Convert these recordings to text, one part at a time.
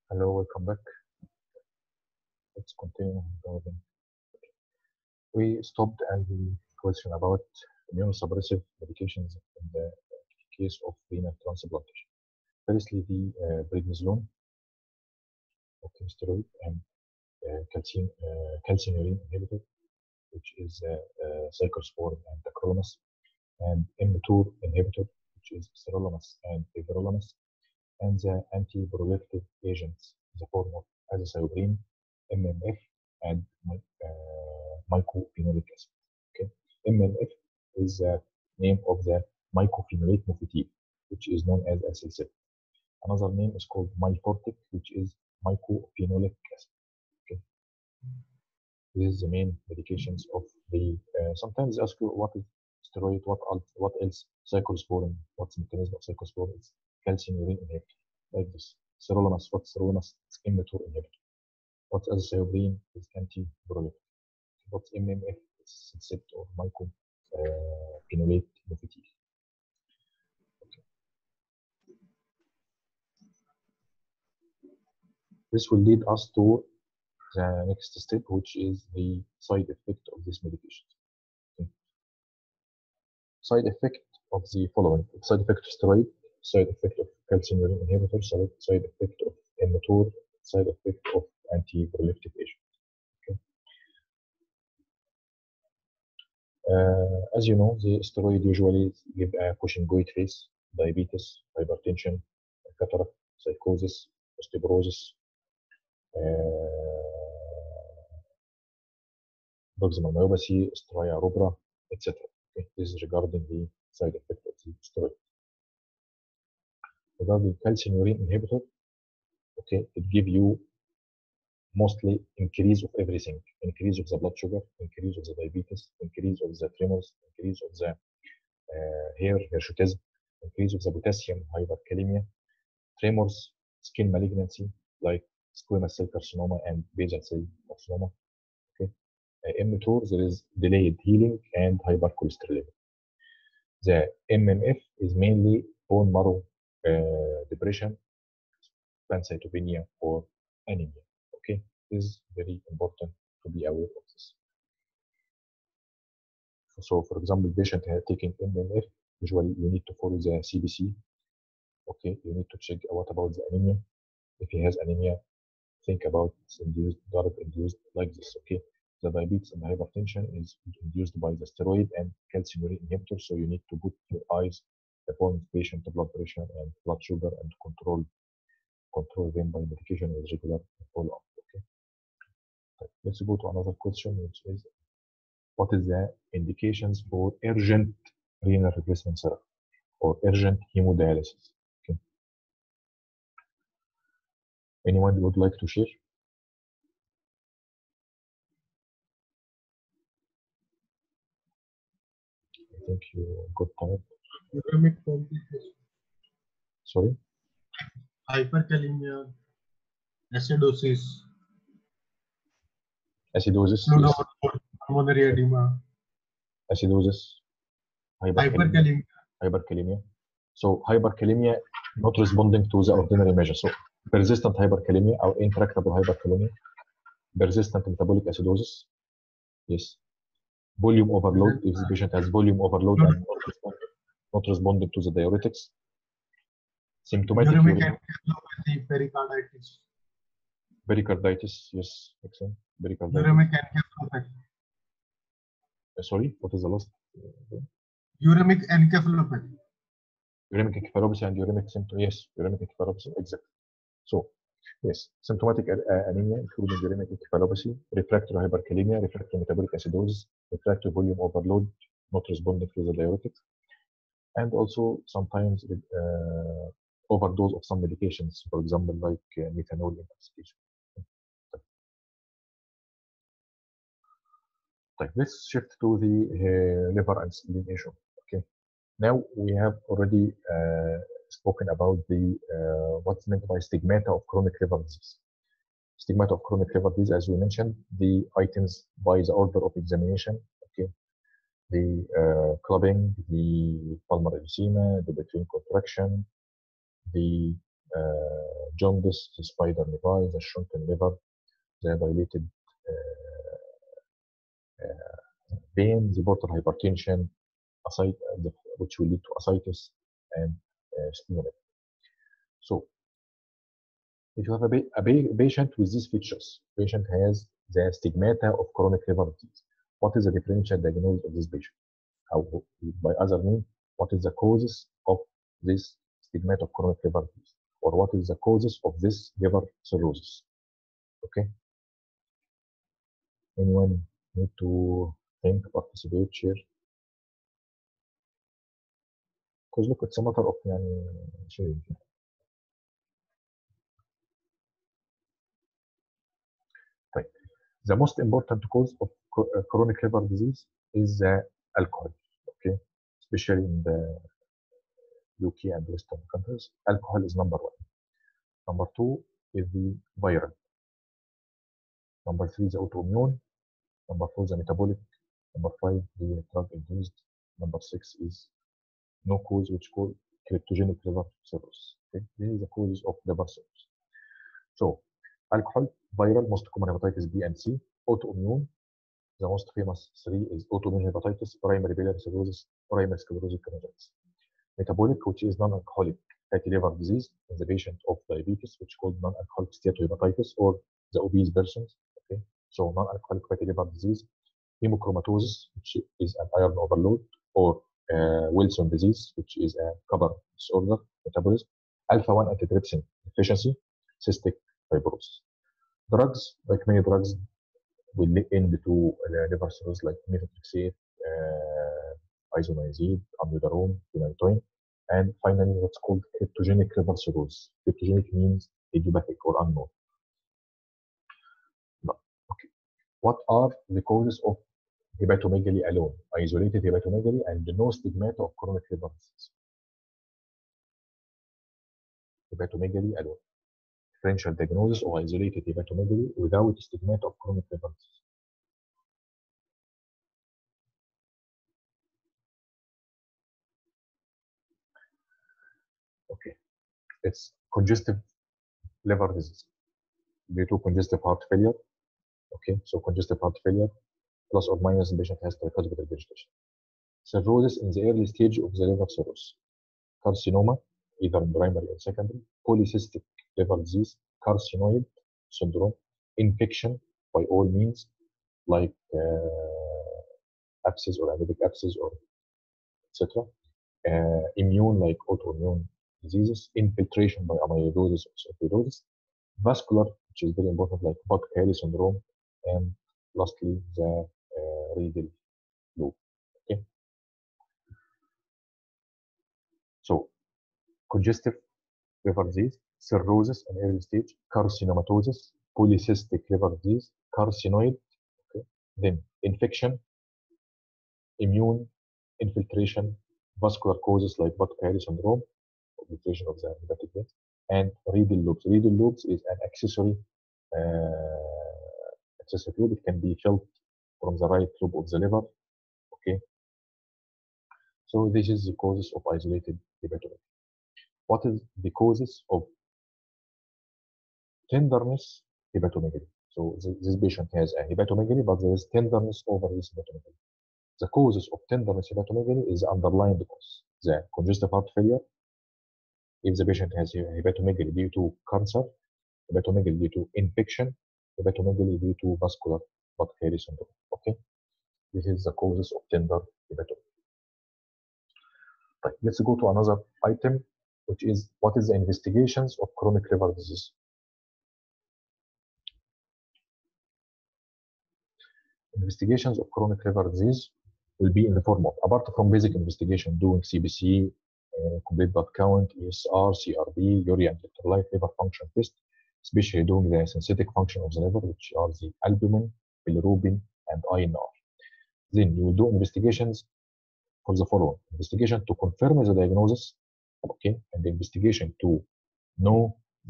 Hello, welcome back. Let's continue. We stopped at the question about immunosuppressive medications in the case of renal transplantation. Firstly, the prednisolone, okay, steroid, and calcineurin inhibitor, which is cyclosporin and tacrolimus, and mTOR inhibitor, which is sirolimus and everolimus, and the antiproliferative agents in the form of azathioprine, MMF, and mycophenolic acid. Okay, MMF is the name of the mycophenolate mofetil, which is known as acylsep. Another name is called Myfortic, which is mycophenolic acid. Okay, this is the main medications of the. Sometimes they ask you what is steroid, what else, cyclosporin, what's the mechanism of cyclosporin? It's calcineurin inhibitor, like this. Sirolimus, what's sirolimus? It's mTOR inhibitor. What's azathioprine? Is antiproliferative. What's MMF? It's subset or mycophenolate mofetil. Okay. This will lead us to the next step, which is the side effect of this medication. Okay. Side effect of the following: side effect of steroid, side effect of calcineurin inhibitor, side effect of mTOR, side effect of antiproliferative agent. Okay. As you know, the steroid usually give a Cushingoid face, diabetes, hypertension, cataract, psychosis, osteoporosis, proximal myopathy, stria rubra, etc. Okay. This is regarding the side effect of the steroid. Regarding calcineurin inhibitor, okay, it give you mostly increase of everything: increase of the blood sugar, increase of the diabetes, increase of the tremors, increase of the hair hirsutism, increase of the potassium, hyperkalemia, tremors, skin malignancy like squamous cell carcinoma and basal cell carcinoma. Okay, mTOR, there is delayed healing and hypercholesterolemia. The MMF is mainly bone marrow depression, pancytopenia, or anemia. Okay, this is very important to be aware of this. So, for example, patient taking MMF, usually you need to follow the CBC. Okay, you need to check what about the anemia. If he has anemia, think about induced, drug induced, like this. Okay, the diabetes and hypertension is induced by the steroid and calcineurin inhibitor. So you need to put your eyes upon patient blood pressure and blood sugar and control them by medication with regular follow-up. Okay, let's go to another question, which is what is the indications for urgent renal replacement therapy or urgent hemodialysis? Okay. Anyone would like to share? I think you got tired. Uremic complication, Sorry? hyperkalemia, acidosis, Acidosis, fluid yes. overload, pulmonary edema, Acidosis, hyperkalemia, hyperkalemia. So hyperkalemia not responding to the ordinary measure. So persistent hyperkalemia or intractable hyperkalemia, persistent metabolic acidosis. Yes. Volume overload, if the patient has volume overload and not responding to the diuretics. Symptomatic uremic urine, encephalopathy, pericarditis, pericarditis, yes, excellent. Pericarditis. uremic encephalopathy, Sorry, what is the last? uremic encephalopathy, Uremic encephalopathy and uremic symptom. Yes, uremic encephalopathy, exactly. So, yes, symptomatic anemia, including uremic encephalopathy, refractory hyperkalemia, refractory metabolic acidosis, refractory volume overload, not responding to the diuretics, and also sometimes overdose of some medications, for example, like methanol intoxication. Let's shift to the liver and spleen issue. Okay, now we have already spoken about the what's meant by stigmata of chronic liver disease. Stigmata of chronic liver disease, as we mentioned, the items by the order of examination. Okay, the clubbing, the pulmonary edema, the between contraction, the jaundice, the spider nevi, the shrunken liver, the dilated vein, the portal hypertension, which will lead to ascites and splenomegaly. So, if you have a patient with these features, patient has the stigmata of chronic liver disease. What is the differential diagnosis of this patient? How, by other means, what is the causes of this stigmata of chronic liver disease? Or what is the causes of this liver cirrhosis? Okay. Anyone need to think, participate, share? Because look, it's a matter of sharing. Right. The most important cause of chronic liver disease is alcohol. Okay, especially in the UK and Western countries, alcohol is number one. Number two is the viral. Number three is the autoimmune. Number four is the metabolic. Number five, the drug-induced. Number six is no cause, which called cryptogenic liver cirrhosis. Okay, these are the causes of liver cirrhosis. So, alcohol, viral, most common hepatitis B and C. Autoimmune, the most famous three is autoimmune hepatitis, primary biliary cirrhosis, primary sclerosing cholangitis. Metabolic, which is non-alcoholic fatty liver disease in the patient of diabetes, which is called non-alcoholic steatohepatitis, or the obese persons. Okay, so non-alcoholic fatty liver disease. Hemochromatosis, which is an iron overload, or Wilson disease, which is a copper disorder, metabolism. Alpha-1 antitrypsin deficiency, cystic fibrosis. Drugs, like many drugs, will end to liver cirrhosis, like methotrexate, isoniazid, amiodarone, phenytoin, and finally what's called cryptogenic liver cirrhosis. Cryptogenic means idiopathic or unknown. Okay. What are the causes of hepatomegaly alone? Isolated hepatomegaly and no stigmata of chronic liver disease. Hepatomegaly alone. Differential diagnosis of isolated hepatomegaly without stigmata of chronic liver disease. Okay, it's congestive liver disease due to congestive heart failure. Okay, so congestive heart failure plus or minus the patient has tricuspid regurgitation. Cirrhosis in the early stage of the liver cirrhosis. Carcinoma, either primary or secondary. Polycystic liver disease, carcinoid syndrome, infection by all means, like abscess or amebic abscess or etc. Immune, like autoimmune diseases, infiltration by amyloidosis or sarcoidosis, vascular, which is very important, like Budd-Chiari syndrome, and lastly the renal loop. Okay, so congestive liver disease, cirrhosis in early stage, carcinomatosis, polycystic liver disease, carcinoid, okay, then infection, immune, infiltration, vascular causes like Budd-Chiari syndrome, infiltration of the hepatic veins, and renal loops. Renal loops is an accessory loop. It can be felt from the right lobe of the liver. Okay, so this is the causes of isolated hepatomegaly. What is the causes of tenderness hepatomegaly? So this patient has a hepatomegaly, but there is tenderness over this hepatomegaly. The causes of tenderness hepatomegaly is the underlying cause. The congestive heart failure, if the patient has hepatomegaly due to cancer, hepatomegaly due to infection, hepatomegaly due to vascular Budd-Chiari syndrome. Okay, this is the causes of tender hepatomegaly. Right, let's go to another item, which is what is the investigations of chronic liver disease? Investigations of chronic liver disease will be in the form of, apart from basic investigation, doing CBC, complete blood count, ESR, CRB, urea and electrolyte, liver function test, especially doing the synthetic function of the liver, which are the albumin, bilirubin, and INR. Then you will do investigations for the following: investigation to confirm the diagnosis, okay, and the investigation to know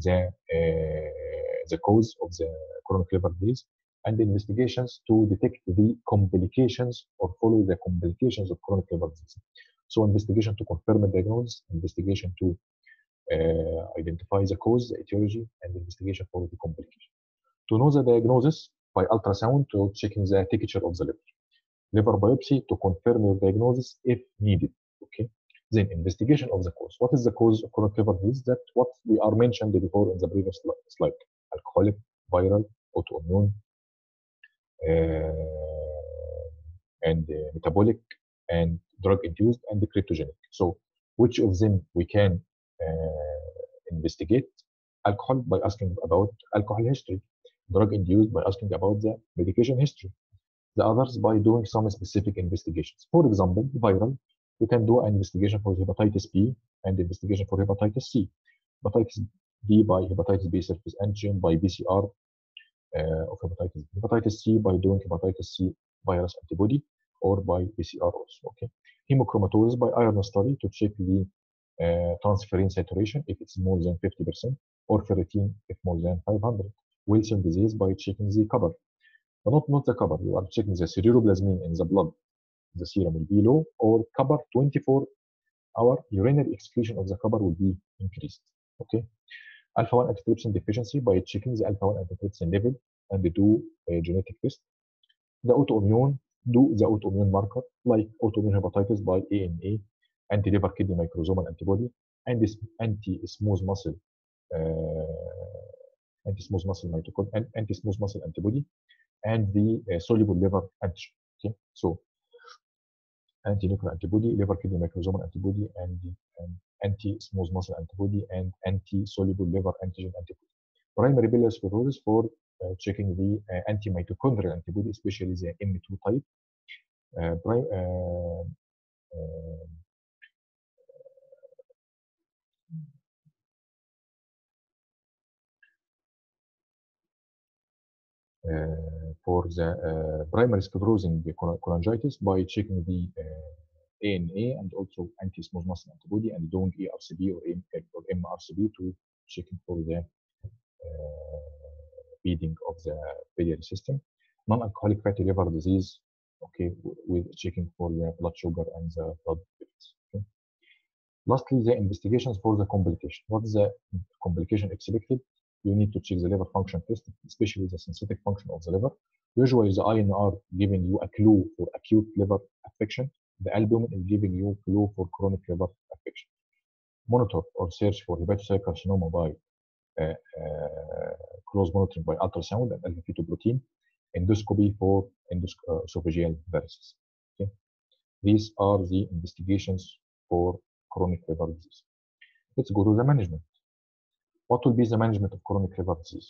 the cause of the chronic liver disease, and the investigations to detect the complications or follow the complications of chronic liver disease. So investigation to confirm the diagnosis, investigation to identify the cause, the etiology, and investigation for the complication. To know the diagnosis by ultrasound to checking the texture of the liver. Liver biopsy to confirm your diagnosis if needed. Okay. Then investigation of the cause. What is the cause of chronic liver disease? That what we are mentioned before in the previous slide: alcoholic, viral, autoimmune, and metabolic, and drug-induced, and cryptogenic. So, which of them we can investigate? Alcohol by asking about alcohol history, drug-induced by asking about the medication history. The others by doing some specific investigations. For example, viral, you can do an investigation for hepatitis B and investigation for hepatitis C. Hepatitis B by hepatitis B surface antigen by PCR of hepatitis B. Hepatitis C by doing hepatitis C virus antibody or by PCR also. Okay. Hemochromatosis by iron study to check the transferrin saturation if it's more than 50%, or ferritin if more than 500. Wilson disease by checking the copper. But not the copper, you are checking the ceruloplasmin in the blood. The serum will be low, or copper 24-hour urinary excretion of the copper will be increased. Okay. Alpha-1 antitrypsin deficiency by checking the alpha-1 antitrypsin level and do a genetic test. The autoimmune, do the autoimmune marker like autoimmune hepatitis by ANA, anti-liver kidney microsomal antibody, and this anti-smooth muscle anti-smooth muscle antibody, and the soluble liver antigen. Okay, so anti-nuclear antibody, liver kidney microsomal antibody, and anti-smooth muscle antibody, and anti-soluble liver antigen antibody. Primary biliary cirrhosis for checking the anti-mitochondrial antibody, especially the M2 type. For the primary sclerosing cholangitis by checking the ANA and also anti-smooth muscle antibody, and doing ERCB or MRCB to checking for the feeding of the biliary system. Non-alcoholic fatty liver disease, okay, with checking for the blood sugar and the blood lipids. Okay. Lastly, the investigations for the complication. What is the complication expected? You need to check the liver function test, especially the synthetic function of the liver. Usually, the INR giving you a clue for acute liver affection. The albumin is giving you a clue for chronic liver affection. Monitor or search for hepatocyte carcinoma by close monitoring by ultrasound and alpha-fetoprotein. Endoscopy for esophageal varices. Okay. These are the investigations for chronic liver disease. Let's go to the management. What will be the management of chronic liver disease?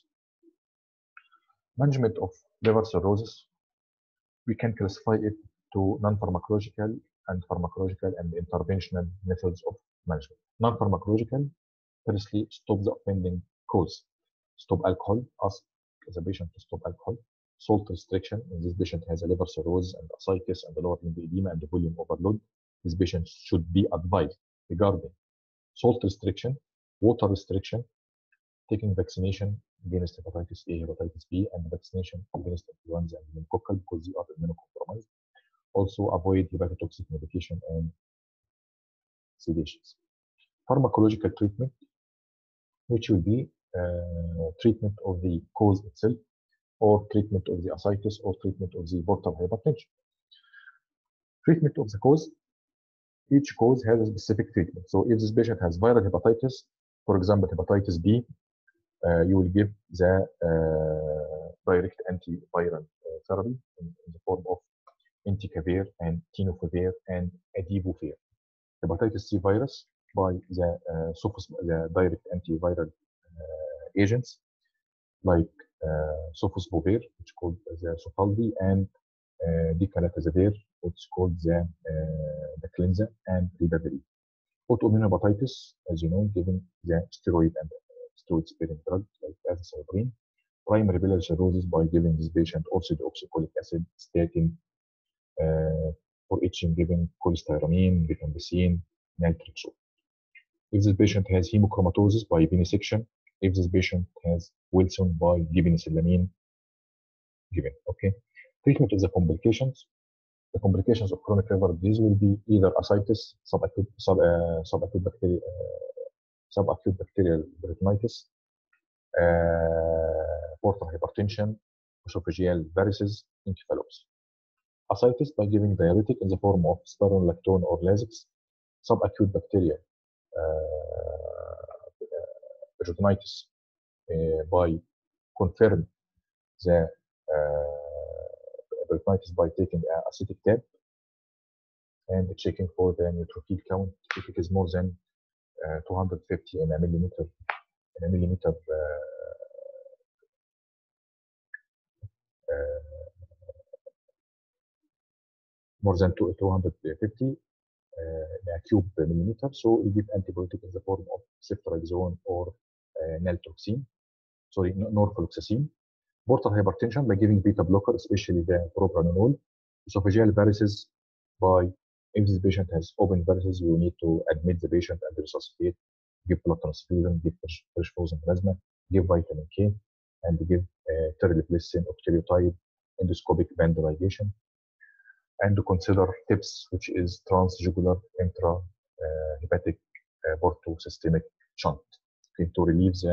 Management of liver cirrhosis, we can classify it to non-pharmacological and pharmacological and interventional methods of management. Non-pharmacological, firstly, stop the offending cause. Stop alcohol, ask the patient to stop alcohol. Salt restriction, if this patient has a liver cirrhosis and ascites and lower limb edema and volume overload, this patient should be advised regarding salt restriction, water restriction, taking vaccination against hepatitis A, hepatitis B, and vaccination against influenza and pneumococcal because they are immunocompromised. Also avoid hepatotoxic medication and sedations. Pharmacological treatment, which will be treatment of the cause itself, or treatment of the ascites, or treatment of the portal hypertension. Treatment of the cause, each cause has a specific treatment. So if this patient has viral hepatitis, for example, hepatitis B, you will give the direct antiviral therapy in the form of entecavir and tenofovir and adibovir. Hepatitis C virus by the direct antiviral agents like sofosbuvir, which is called the Sotaldi, and decalacizavir, which is called the Clenza, and ribavirin. Autoimmune hepatitis, as you know, given the steroid and steroid-sparing drugs like azacitidine. Primary biliary cirrhosis by giving this patient oxalic acid, statin, for itching, giving cholestyramine, rifampicin, naltrexone. If this patient has hemochromatosis by venesection, if this patient has Wilson by givenicylamine, given. Okay. Treatment of the complications. The complications of chronic liver disease will be either ascites, subacute subacute bacterial peritonitis, portal hypertension, esophageal varices, encephalopathy. Ascites by giving diuretic in the form of spironolactone or Lasix, subacute bacterial peritonitis by confirm the peritonitis by taking an acetic tab and checking for the neutrophil count. If it is more than 250 in a millimeter, more than 250 in a cube per millimeter. So we give antibiotic in the form of ceftriaxone or naltrexone, sorry, norfloxacin. Portal hypertension by giving beta blocker, especially the propranolol. Esophageal varices by, if this patient has open varices, you need to admit the patient and resuscitate, give blood transfusion, give fresh frozen plasma, give vitamin K, and give terlipressin, octreotide, endoscopic band ligation, and to consider TIPS, which is transjugular intrahepatic portosystemic shunt, okay, to relieve the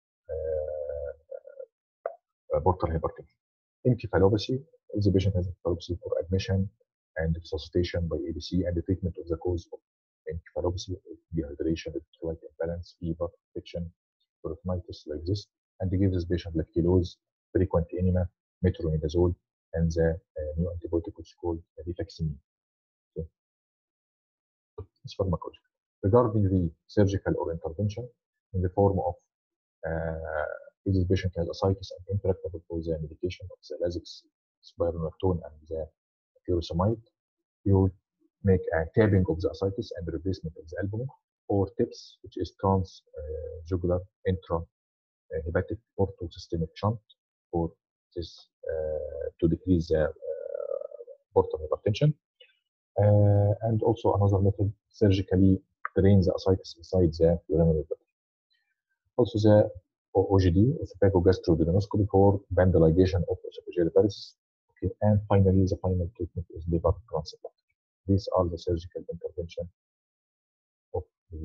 portal hypertension. Encephalopathy, if the patient has encephalopathy, for admission and resuscitation by ABC and the treatment of the cause of encephalopathy, dehydration, electrolyte imbalance, fever, infection, peritonitis like this, and to give this patient lactulose, frequent enema, metronidazole, and the new antibiotic which is called rifaximin. Okay. It's pharmacology. Regarding the surgical or intervention in the form of if this patient has ascites and intractable for the medication of the Lasix, spironolactone, and the furosemide, you will make a tabbing of the ascites and replacement of the albumin, or TIPS, which is transjugular intrahepatic portosystemic shunt, for this to decrease the portal hypertension. And also another method, surgically drain the ascites inside the urinary bladder. Also the OGD, esophagogastroduodenoscopy for band ligation of esophageal varices. Okay, and finally the final treatment is liver transplant. These are the surgical intervention of the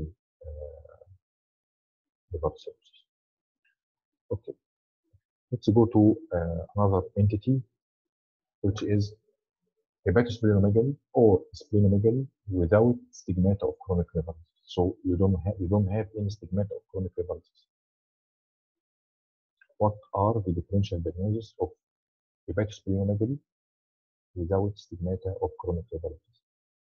liver cirrhosis. Okay, let's go to another entity, which is hepatosplenomegaly or splenomegaly without stigmata of chronic liver disease. So you don't have any stigmata of chronic liver disease. What are the differential diagnoses of hepatosplenomegaly without stigmata of chronic liver disease?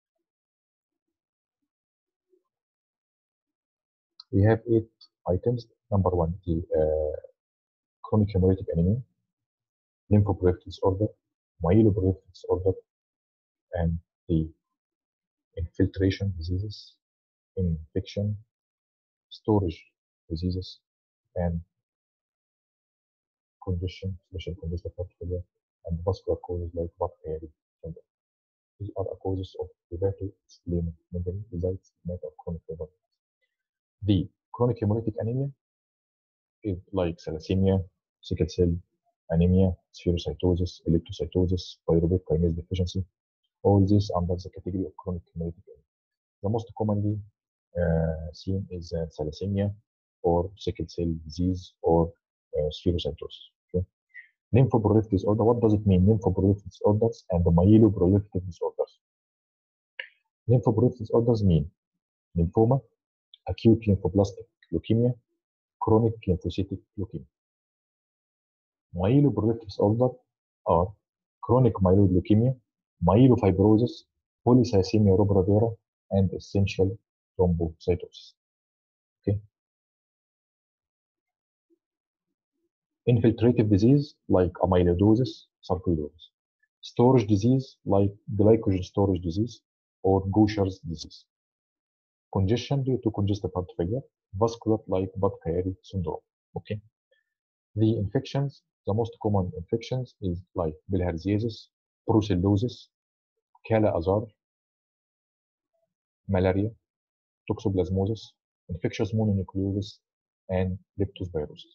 We have 8 items. Number 1, the chronic hemolytic anemia, lymphoproliferative disorder, myeloproliferative disorder, and the infiltration diseases, infection, storage diseases, and congestion, especially congestive heart failure, and vascular causes like Budd-Chiari syndrome. These are the causes of hepatosplenomegaly without stigmata of chronic liver disease. The chronic hemolytic anemia is like thalassemia, sickle cell anemia, spherocytosis, eleptocytosis, pyruvate kinase deficiency. All these under the category of chronic hemolytic anemia. The most commonly seen is thalassemia or sickle cell disease or spherocytosis. Okay? Lymphoproliferative disorder, what does it mean? Lymphoproliferative disorders and the myeloproliferative disorders. Lymphoproliferative disorders mean lymphoma, acute lymphoblastic leukemia, chronic lymphocytic leukemia. Myeloproliferative disorder are chronic myeloid leukemia, myelofibrosis, polycythemia rubra vera, and essential thrombocytosis. Okay. Infiltrative disease like amyloidosis, sarcoidosis. Storage disease like glycogen storage disease or Gaucher's disease. Congestion due to congestive heart failure, vascular like Budd-Chiari syndrome. Okay. The infections, the most common infections is like bilharziasis, brucellosis, Kala-Azar, malaria, toxoplasmosis, infectious mononucleosis, and leptospirosis.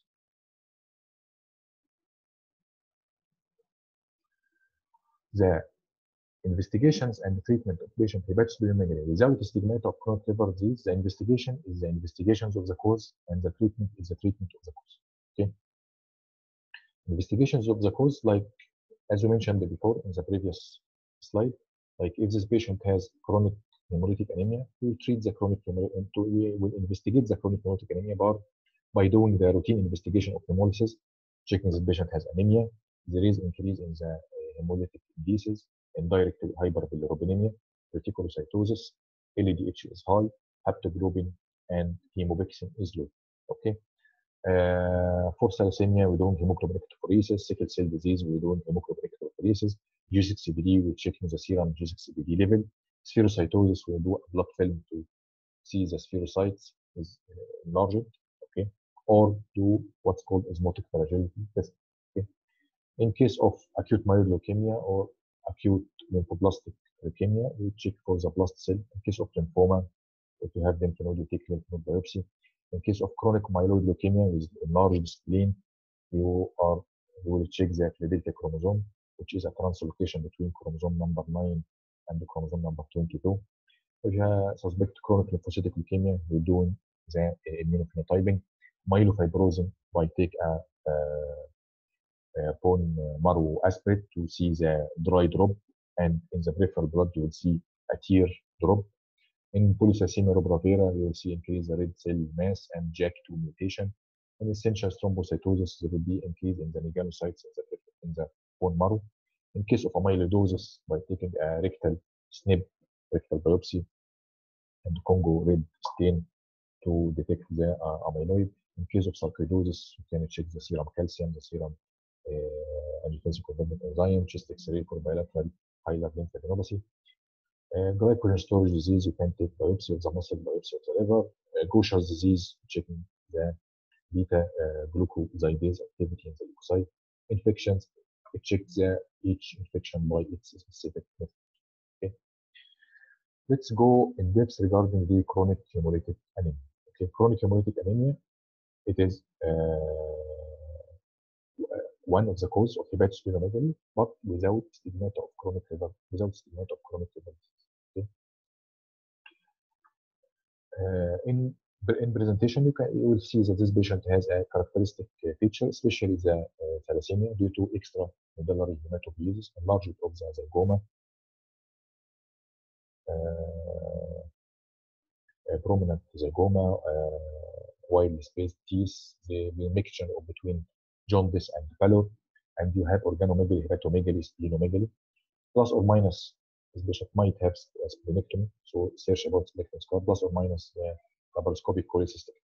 The Investigations and treatment of patient hepatosplenomegaly without stigmata of chronic liver disease. The investigation is the investigations of the cause, and the treatment is the treatment of the cause. Okay. Investigations of the cause, like as we mentioned before in the previous slide, like if this patient has chronic hemolytic anemia, we will treat the chronic we will investigate the chronic hemolytic anemia by doing the routine investigation of hemolysis, checking the patient has anemia, there is increase in the hemolytic indices, indirect hyperbilirubinemia, reticulocytosis, LDH is high, haptoglobin and hemopexin is low. Okay. For thalassemia, we're doing hemoglobin electrophoresis. Sickle cell disease, we're doing hemoglobin electrophoresis. G6PD, we're checking the serum G6PD level. Spherocytosis, we'll do a blood film to see the spherocytes is enlarged, okay, or do what's called osmotic fragility test. Okay. In case of acute myeloid leukemia or acute lymphoblastic leukemia, we check for the blast cell. In case of lymphoma, if you have lymph node, you take lymph node biopsy. In case of chronic myeloid leukemia with enlarged spleen, you will check the Philadelphia chromosome, which is a translocation between chromosome number 9 and the chromosome number 22. If you suspect chronic lymphocytic leukemia, we're doing the immunophenotyping. Myelofibrosis, by take a bone marrow aspirate to see the dry drop, and in the peripheral blood you will see a tear drop. In polycythemia rubra vera, you will see increase the red cell mass and JAK2 mutation. In essential thrombocytosis, there will be increase in the meganocytes in the bone marrow. In case of amyloidosis, by taking a rectal SNP, rectal biopsy, and Congo red stain to detect the amyloid. In case of sarcoidosis, you can check the serum calcium, the serum angiotensin-converting enzyme, chest X-ray for bilateral hilar lymphadenopathy. Glycogen storage disease, you can take biopsy of the muscle, biopsy of the liver. Gaucher's disease, checking the beta glucosidase activity in the leukocyte. Infections, check each infection by its specific method. Okay. Let's go in depth regarding the chronic hemolytic anemia. Okay, chronic hemolytic anemia, it is one of the causes of hepatosplenomegaly, but without stigmata of chronic liver, disease. Okay. In presentation, you will see that this patient has a characteristic feature, especially the thalassemia, due to extra medullary hematopoiesis, enlargement of the zygoma, prominent zygoma, widely spaced teeth, the mixture of between jaundice and pallor, and you have organomegaly, hepatomegaly, splenomegaly, plus or minus. This patient might have splenectomy, so search about splenectomy scar, plus or minus laparoscopic cholecystectomy.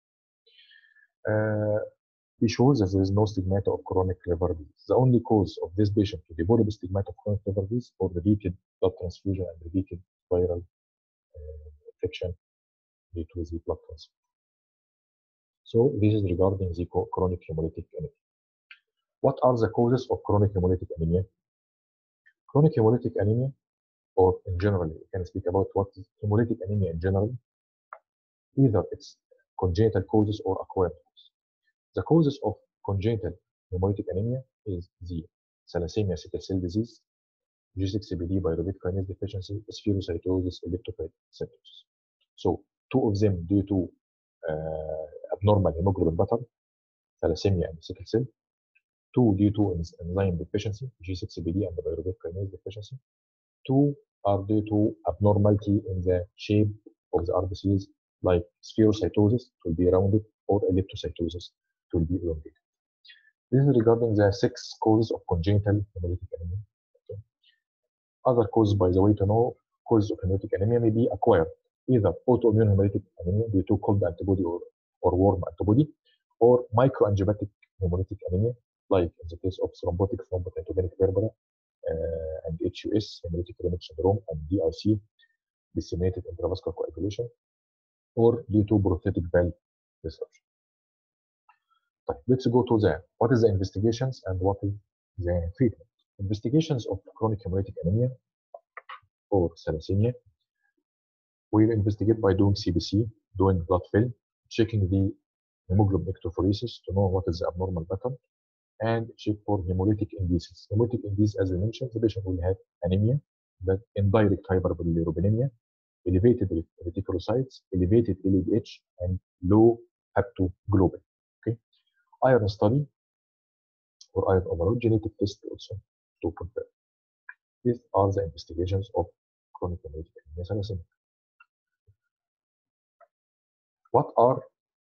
He shows that there is no stigmata of chronic liver disease. The only cause of this patient to develop stigmata of chronic liver disease for repeated blood transfusion and repeated viral infection due to the blood transfusion. So this is regarding the chronic hemolytic anemia. What are the causes of chronic hemolytic anemia? Chronic hemolytic anemia, or in general, we can speak about what is hemolytic anemia in general. Either it's congenital causes or acquired causes. The causes of congenital hemolytic anemia is the thalassemia, sickle cell disease, G6PD, pyruvate kinase deficiency, spherocytosis, electrophoresis. So two of them due to abnormal hemoglobin pattern, thalassemia and sickle cell. Two due to enzyme deficiency, G6PD and the pyruvate kinase deficiency. Two are due to abnormality in the shape of the RBCs, like spherocytosis, it will be rounded, or elliptocytosis, it will be elongated. This is regarding the 6 causes of congenital hemolytic anemia. Okay. Other causes, by the way, to know causes of hemolytic anemia may be acquired, either autoimmune hemolytic anemia due to cold antibody or warm antibody, or microangiopatic hemolytic anemia, like in the case of thrombotic thrombocytopenic purpura and HUS, hemolytic uremic syndrome, and DIC, disseminated intravascular coagulation, or due to prosthetic valve disruption. Let's go to what is the investigations and what is the treatment. Investigations of chronic hemolytic anemia or thalassemia. We'll investigate by doing CBC, doing blood film, checking the hemoglobin electrophoresis to know what is the abnormal pattern, and check for hemolytic indices. Hemolytic indices, as we mentioned, the patient will have anemia, that indirect hyperbilirubinemia, elevated reticulocytes, elevated LDH, and low haptoglobin. Okay, iron study or iron overload genetic test also to confirm. These are the investigations of chronic hemolytic anemia thalassemia. What are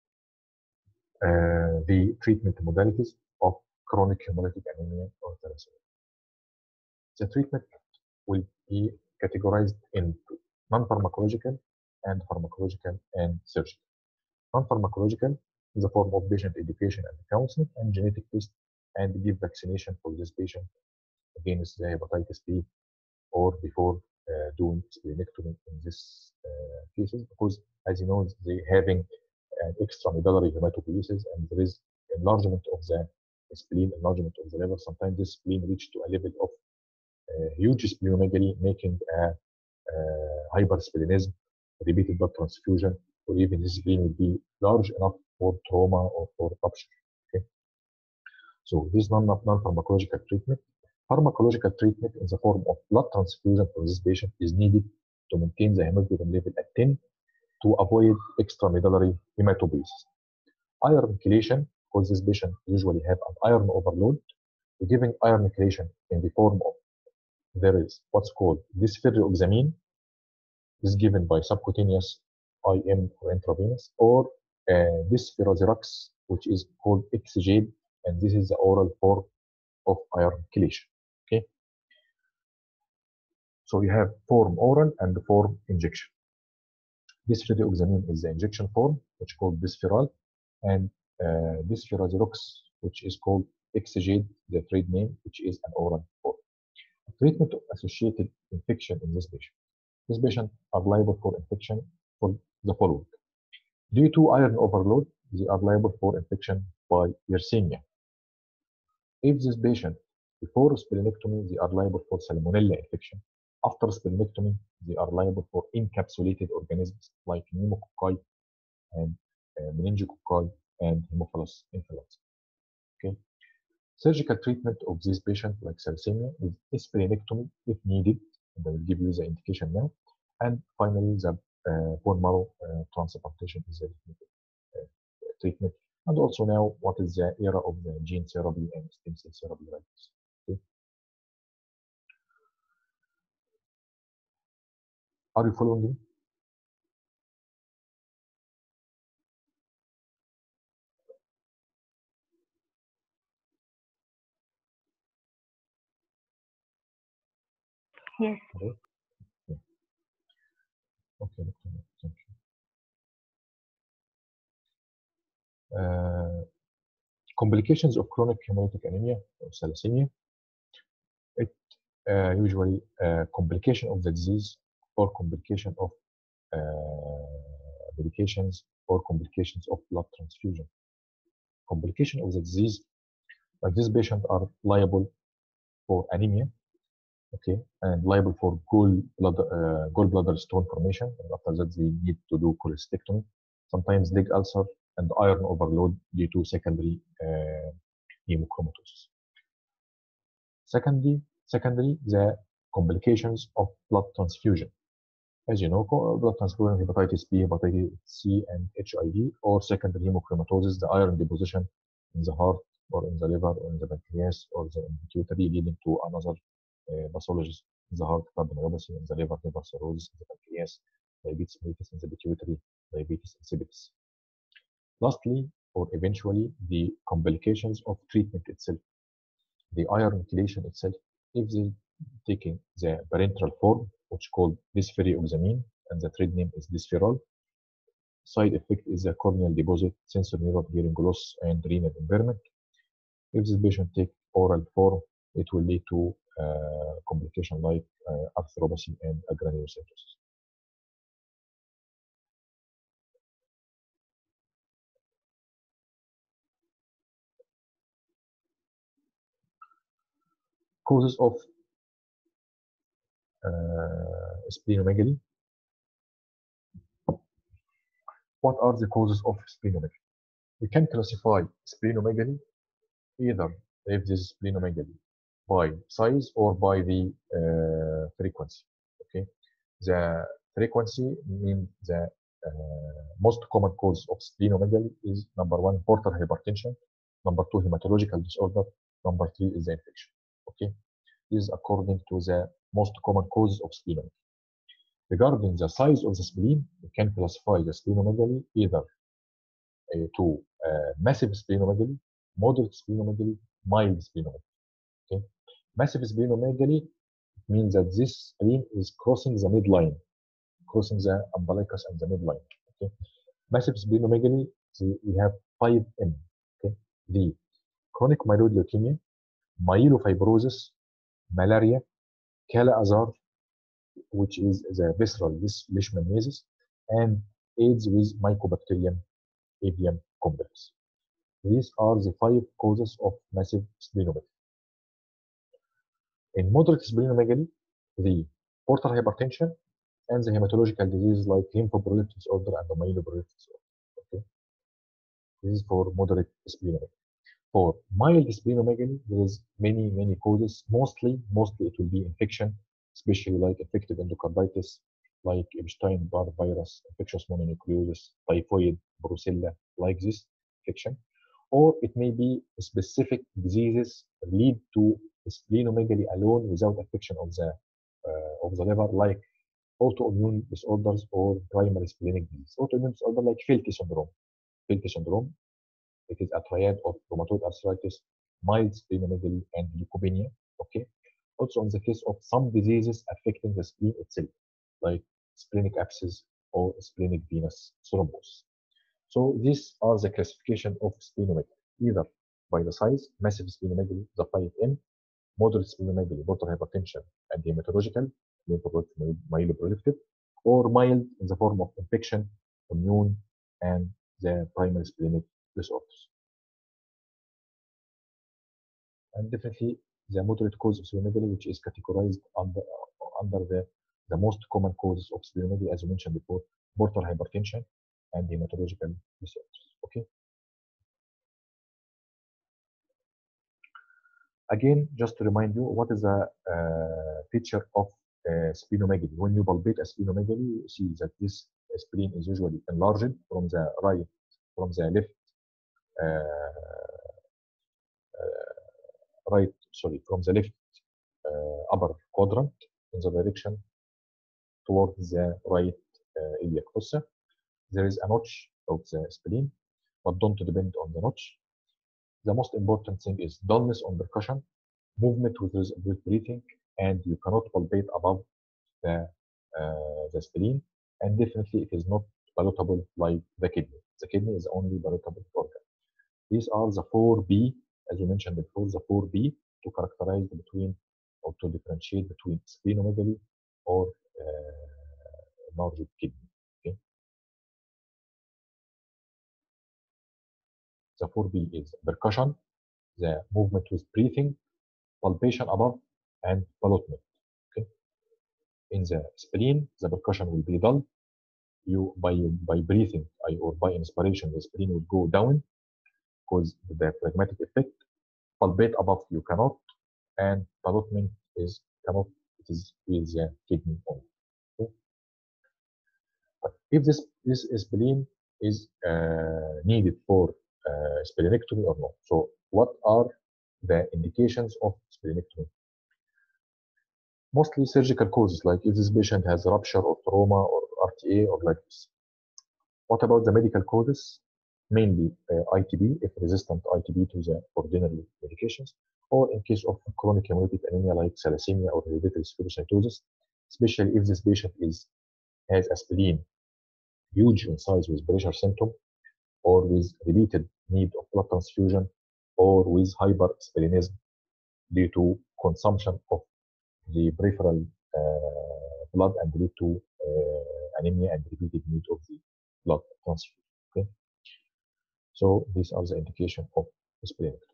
the treatment modalities of chronic hemolytic anemia or thalassemia? The treatment will be categorized into non-pharmacological and pharmacological and surgical. Non-pharmacological in the form of patient education and counseling and genetic test and give vaccination for this patient against the hepatitis B or before doing splenectomy in this cases, because as you know they having an extramedullary hematopoiesis and there is enlargement of the spleen, enlargement of the liver. Sometimes this spleen reach to a level of huge splenomegaly, making a hypersplenism, repeated blood transfusion, or even this spleen will be large enough for trauma or for rupture. Okay, so this non-pharmacological treatment. Pharmacological treatment in the form of blood transfusion for this patient is needed to maintain the hemoglobin level at 10 to avoid extramedullary hematopoiesis. Iron chelation, because this patient usually have an iron overload, giving iron chelation in the form of there is what's called bisphenoxamine, is given by subcutaneous IM or intravenous, or bisphenoxirax, which is called Exjade, and this is the oral form of iron chelation. Okay, so you have form oral and the form injection. Bisphenoxamine is the injection form, which is called Bisferal, and bisphenoxirax, which is called Exjade, the trade name, which is an oral form. Treatment of associated infection in this patient. This patient are liable for infection for the following. Due to iron overload, they are liable for infection by Yersinia. If this patient, before splenectomy, they are liable for Salmonella infection. After splenectomy, they are liable for encapsulated organisms like pneumococci and meningococci and Haemophilus influenza. Okay. Surgical treatment of this patient like thalassemia with splenectomy if needed, and I will give you the indication now. And finally, the bone marrow transplantation is the treatment. And also now, what is the era of the gene therapy and stem cell therapy like this? Okay. Are you following me? Yes. Okay. Okay. Thank you. Complications of chronic hemolytic anemia or thalassemia. It usually complication of the disease or complication of medications or complications of blood transfusion. Complication of the disease, like this patient are liable for anemia, okay, and liable for gallbladder stone formation, and after that they need to do cholecystectomy, sometimes leg ulcer and iron overload due to secondary hemochromatosis. Secondly, the complications of blood transfusion. As you know, blood transfusion, hepatitis B, hepatitis C, and HIV, or secondary hemochromatosis, the iron deposition in the heart or in the liver or in the pancreas or the pituitary, leading to another pathologies in the heart, cardiomyopathy, in the liver cirrhosis, in the pancreas, diabetes mellitus, in the pituitary, diabetes insipidus. Lastly, or eventually, the complications of treatment itself. The iron chelation itself, if they taking the parenteral form, which called bisphenoxamine, and the trade name is Bisferal. Side effect is a corneal deposit, sensorineural hearing loss, and renal impairment. If this patient take oral form, it will lead to complication like arthropathy and agranulocytosis. Causes of splenomegaly. What are the causes of splenomegaly? We can classify splenomegaly either if this splenomegaly by size or by the frequency. Okay, the frequency means the most common cause of splenomegaly is number one, portal hypertension, number two, hematological disorder, number three is the infection. Okay, this is according to the most common causes of splenomegaly. Regarding the size of the spleen, we can classify the splenomegaly either to massive splenomegaly, moderate splenomegaly, mild splenomegaly. Okay, massive splenomegaly means that this spleen is crossing the midline, crossing the umbilicus and the midline. Okay, massive splenomegaly, we have 5M. Okay, the chronic myeloid leukemia, myelofibrosis, malaria, Kala-Azar, which is the visceral leishmaniasis, and AIDS with Mycobacterium avium complex. These are the 5 causes of massive splenomegaly. In moderate splenomegaly, the portal hypertension and the hematological diseases like lymphoproliferative disorder and the myeloproliferative disorder. Okay, this is for moderate splenomegaly. For mild splenomegaly, there is many causes. Mostly it will be infection, especially like infective endocarditis, like Epstein-Barr virus, infectious mononucleosis, typhoid, brucella, like this infection. Or it may be specific diseases lead to splenomegaly alone without affection of the liver, like autoimmune disorders or primary splenic disease. Autoimmune disorder like Felty syndrome. Felty syndrome, it is a triad of rheumatoid arthritis, mild splenomegaly, and leukopenia. Okay. Also, in the case of some diseases affecting the spleen itself, like splenic abscess or splenic venous thrombosis. So these are the classification of splenomegaly, either by the size, massive splenomegaly, the 5M, moderate splenomegaly, portal hypertension, and hematological, myeloproliferative, or mild in the form of infection, immune, and the primary splenic disorders. And definitely the moderate cause of splenomegaly, which is categorized under the most common causes of splenomegaly, as you mentioned before, portal hypertension and hematological disorders. Okay. Again, just to remind you, what is the feature of splenomegaly? When you palpate a splenomegaly, you see that this spleen is usually enlarged from the left from the left upper quadrant in the direction towards the right iliac fossa. There is a notch of the spleen, but don't depend on the notch. The most important thing is dullness on percussion, movement with breathing, and you cannot palpate above the spleen, and definitely it is not palatable like the kidney. The kidney is only palatable organ. These are the 4B, as you mentioned before, the 4B to characterize between or to differentiate between splenomegaly or enlarged kidney. Okay? The 4B is percussion, the movement with breathing, palpation above, and ballotment. Okay? In the spleen, the percussion will be dull. You by breathing or by inspiration, the spleen will go down because the phlegmatic effect. Palpate above you cannot, and ballotment is cannot. It is with the kidney only. Okay? But if this spleen is needed for splenectomy or not, so what are the indications of splenectomy? Mostly surgical causes, like if this patient has rupture or trauma or RTA or like this. What about the medical causes? Mainly ITB, if resistant ITB to the ordinary medications, or in case of chronic hemolytic anemia like thalassemia or hereditary spherocytosis, especially if this patient has a spleen huge in size with pressure symptom, or with repeated need of blood transfusion, or with hypersplenism due to consumption of the peripheral blood and lead to anemia and repeated need of the blood transfusion. Okay, so these are the indication of splenectomy.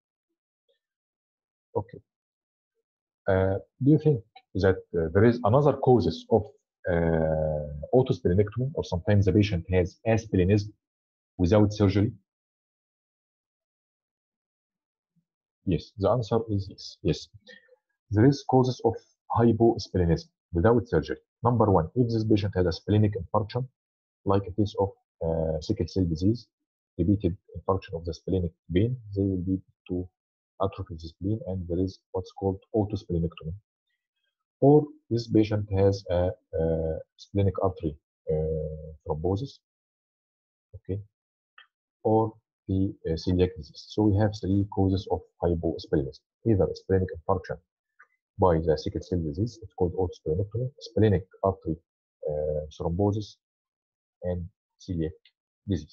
Okay, do you think that there is another causes of autosplenectomy, or sometimes the patient has asplenism without surgery? Yes, the answer is yes. Yes. There is causes of hyposplenism without surgery. Number one, if this patient has a splenic infarction, like a case of sickle cell disease, repeated infarction of the splenic vein, they will lead to atrophy of the spleen, and there is what's called autosplenectomy. Or this patient has a splenic artery thrombosis, okay, or the celiac disease. So we have three causes of hyposplenism: either splenic infarction by the sickle cell disease, it's called autosplenectomy, splenic artery thrombosis, and celiac disease.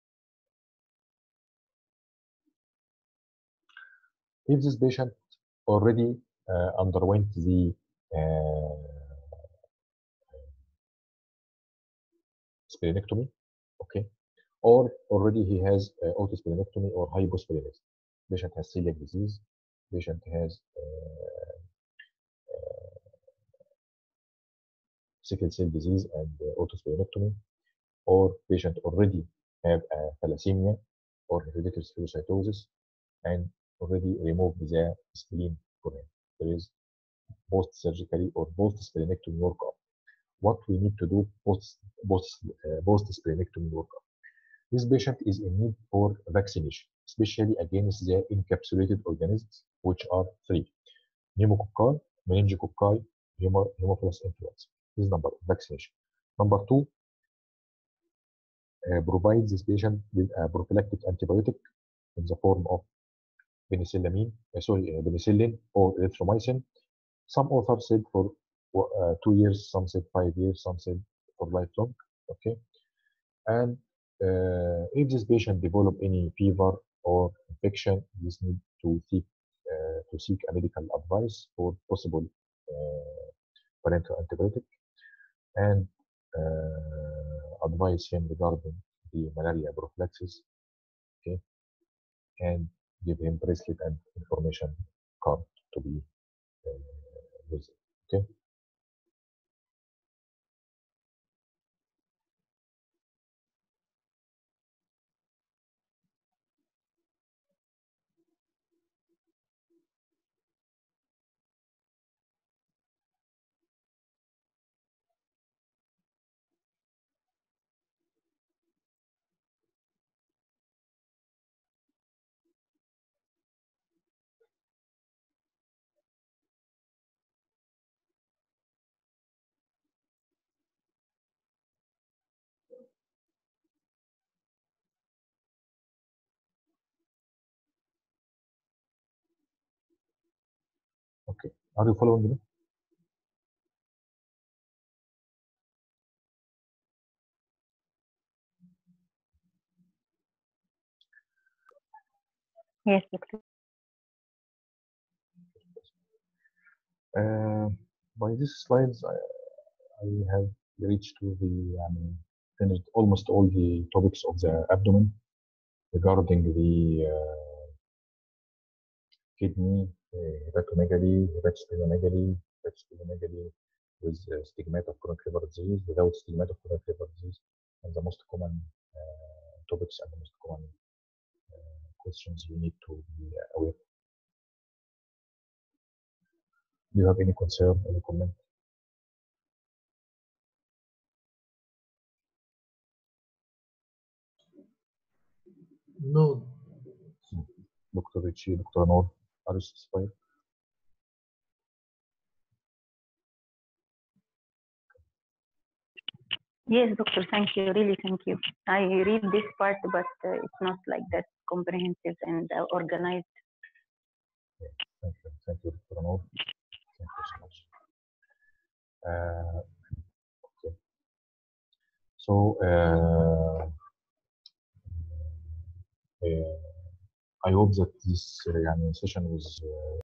If this patient already underwent the splenectomy, okay, or already he has autosplenectomy or hyposplenism. Patient has celiac disease, patient has sickle cell disease and autosplenectomy, or patient already have a thalassemia or hereditary spherocytosis and already removed the spleen for him. There is post-surgically or post-splenectomy workup. What we need to do post-splenectomy workup. This patient is in need for vaccination, especially against the encapsulated organisms, which are three: pneumococci, meningococci, Haemophilus influenza. This is number one, vaccination. Number two, provide this patient with a prophylactic antibiotic in the form of penicillin or erythromycin. Some authors said for 2 years, some said 5 years, some said for lifelong. Okay, and if this patient develop any fever or infection, this need to seek a medical advice for possible parenteral antibiotic, and advise him regarding the malaria prophylaxis. Okay, and give him bracelet and information card to be used. Okay. Okay. Are you following me? Yes, doctor. By these slides, I have reached to the finished almost all the topics of the abdomen regarding the kidney, hepatomegaly, hepatosplenomegaly with stigmata of chronic liver disease, without stigmata of chronic liver disease, and the most common topics and the most common questions you need to be aware of. Do you have any concern, any comment? No. Dr. Richie, Dr. Noor, are you satisfied? Yes, doctor. Thank you. Really, thank you. I read this part, but it's not like that comprehensive and organized. Thank you. Thank you, Dr. Noor. Thank you so much. Okay. So, I hope that this session was